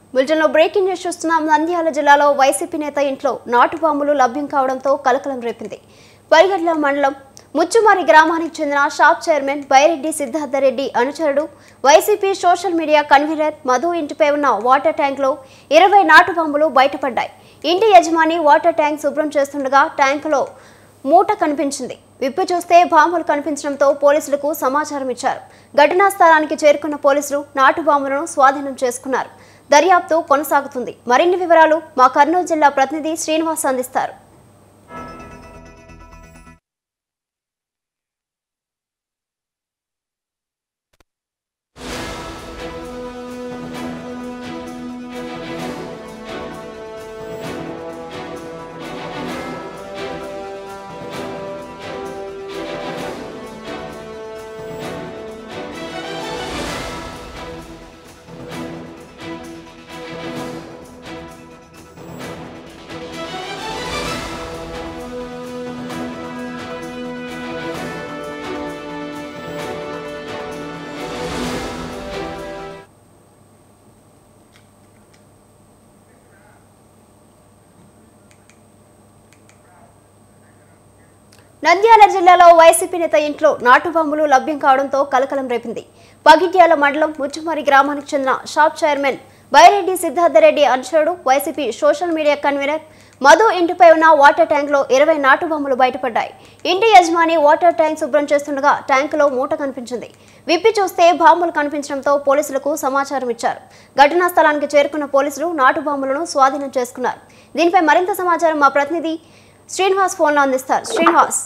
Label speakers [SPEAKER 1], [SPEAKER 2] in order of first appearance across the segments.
[SPEAKER 1] బులెటిన్లో breaking news చూస్తున్నాం. నంద్యాల జిల్లాలో వైసీపీ నేత ఇంట్లో నాటు బాంబులు లభ్యం కావడంతో కలకలం రేపింది. పరిగెట్ల మండలం ముచ్చుమారి గ్రామానికి చెందిన షాప్ చైర్మన్ బైరెడ్డి సిద్ధార్థరెడ్డి అనుచరుడు YCP social media convener Madhu ఇంటిపై ఉన్న వాటర్ ట్యాంక్లో 20 నాటు బాంబులు బయటపడ్డాయి. ఇంటి యజమాని వాటర్ ట్యాంక్ శుభ్రం చేస్తుండగా ట్యాంకులో మూట కనిపించింది. విప్పి చూస్తే బాంబులు కనిపించడంతో పోలీసులకు సమాచారం ఇచ్చారు. ఘటనా స్థలానికి చేరుకున్న పోలీసులు నాటు బాంబులను స్వాధీనం చేసుకున్నారు. దర్యాప్తు కొనసాగుతుంది. మరిన్ని వివరాలు మా కర్నూలు జిల్లా ప్రతినిధి శ్రీనివాస్ అందిస్తారు. నంద్యాల జిల్లాలో వైసీపీ నేత ఇంట్లో నాటు బాంబులు లభ్యం కావడంతో కలకలం రేపింది. పగిట్యాల మండలం ముచ్చుమారి గ్రామానికి చెందిన షాప్ చైర్మన్ బైరెడ్డి సిద్ధార్థరెడ్డి అనుచరుడు YCP social media convener Madhu ఇంటిపై ఉన్న వాటర్ ట్యాంక్లో 20 నాటు బాంబులు బయటపడ్డాయి. ఇంటి యజమాని వాటర్ ట్యాంక్ శుభ్రం చేస్తుండగా ట్యాంకులో మూట కనిపించింది. విప్పి చూస్తే బాంబులు కనిపించడంతో పోలీసులకు సమాచారం ఇచ్చారు. ఘటనా స్థలానికి చేరుకున్న పోలీసులు నాటు బాంబులను స్వాధీనం చేసుకున్నారు. దీనిపై మరింత సమాచారం మా ప్రతినిధి శ్రీనివాస్ ఫోన్లో అందిస్తారు. శ్రీనివాస్,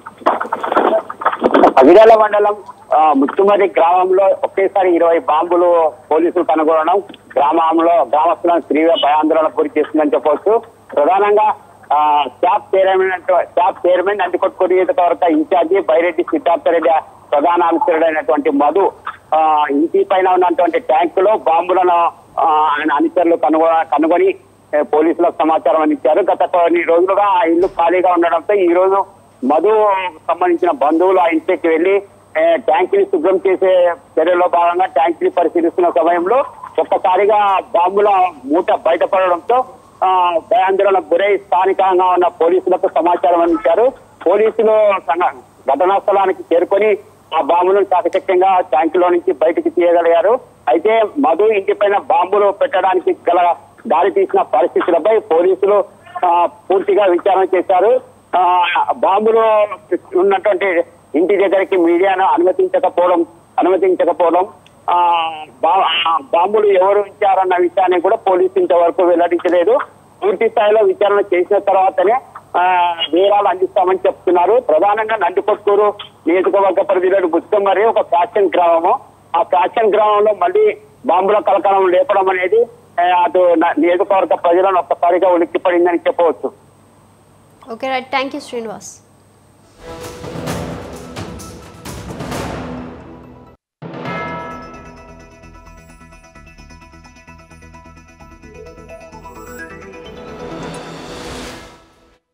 [SPEAKER 2] పగిడాల మండలం ముచ్చుమరి గ్రామంలో ఒకేసారి 20 బాంబులు పోలీసులు కనుగొనడం గ్రామస్తులను తీవ్ర భయాందోళన గురి చేస్తుందని చెప్పవచ్చు. ప్రధానంగా షాప్ చైర్మన్ నందికొట్కూరు నియోజకవర్గ ఇన్ఛార్జి బైరెడ్డి సిద్ధార్థరెడ్డి ప్రధాన అనుచరుడైనటువంటి మధు ఇంటి పైన ఉన్నటువంటి ట్యాంకులో బాంబులను ఆయన అనుచరులు కనుగొని పోలీసులకు సమాచారం అందించారు. గత కొన్ని రోజులుగా ఆ ఇల్లు ఖాళీగా ఉండడంతో ఈ రోజు మధు సంబంధించిన బంధువులు ఆ ఇంటికి వెళ్లి ట్యాంక్ ని శుభ్రం చేసే చర్యలో భాగంగా ట్యాంక్ ని పరిశీలిస్తున్న సమయంలో ఒక్కసారిగా బాంబుల మూట బయటపడడంతో భయాందోళనకు గురై స్థానికంగా ఉన్న పోలీసులకు సమాచారం అందించారు. పోలీసులు ఘటనా స్థలానికి చేరుకొని ఆ బాంబులను చాకచక్యంగా ట్యాంకులో నుంచి బయటికి తీయగలిగారు. అయితే మధు ఇంటిపైన బాంబులు పెట్టడానికి గల దారి తీసిన పరిస్థితులపై పోలీసులు పూర్తిగా విచారణ చేశారు. బాంబులు ఉన్నటువంటి ఇంటి దగ్గరికి మీడియాను అనుమతించకపోవడం బాంబులు ఎవరు ఇచ్చారన్న విషయాన్ని కూడా పోలీసులు ఇంతవరకు వెల్లడించలేదు. పూర్తి స్థాయిలో విచారణ చేసిన తర్వాతనే వివరాలు అందిస్తామని చెప్తున్నారు. ప్రధానంగా నందికొట్కూరు నియోజకవర్గ పరిధిలోని ముచ్చుమరి ఒక ఫ్యాక్షన్ గ్రామము. ఆ ఫ్యాక్షన్ గ్రామంలో మళ్ళీ బాంబుల కలకలం లేపడం అనేది అటు నియోజకవర్గ ప్రజలను ఒక్కసారిగా ఉలిక్కిపడిందని చెప్పవచ్చు.
[SPEAKER 1] Okay right, thank you Srinivas.